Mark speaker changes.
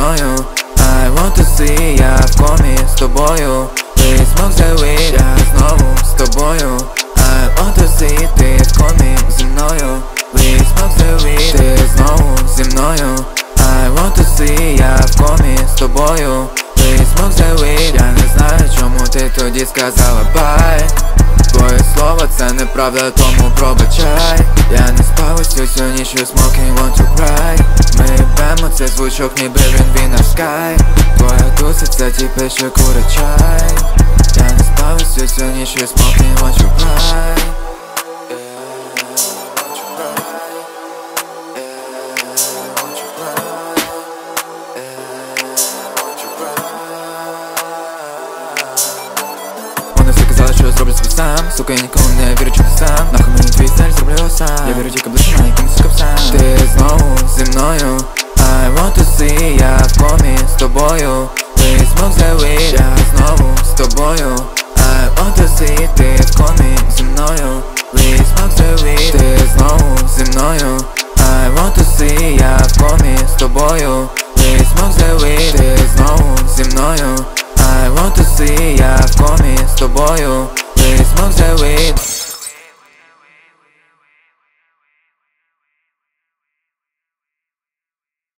Speaker 1: мною. I want to see, я в комі з тобою. Please smoke the weed, я знову з тобою. I want to see, ти в комі зі мною. Please smoke the weed, ти знову зі мною. I want to see, я в комі з тобою. Please smoke the weed, я не знаю, чому ти тоді сказала бай. Твої слова це неправда, тому пробачай. Я не спав усю цю ніч, you smoking, want to cry. Ми їбемо, це звучок, ніби він Vina Sky. Твоя туса це тіпи, що курять чай. Я не спав усю цю ніч, you smoking, want to cry. Що я зроблю собі сам, сука, я нікому не вірю, чи ти сам. Нахуй мені твій стиль, зроблю його сам. Я вірю тільки ближче, на яким сука сам. Ти знову зі мною. I want to see, я в комі з тобою. Please smoke the weed, я знову з тобою. I want to see, ти в комі зі мною. Please smoke the weed, ти знову зі мною. I want to see, я в комі з тобою. Please smoke the weed, ти знову зі мною. I want to see, я в комі з тобою. Please smoke the weed.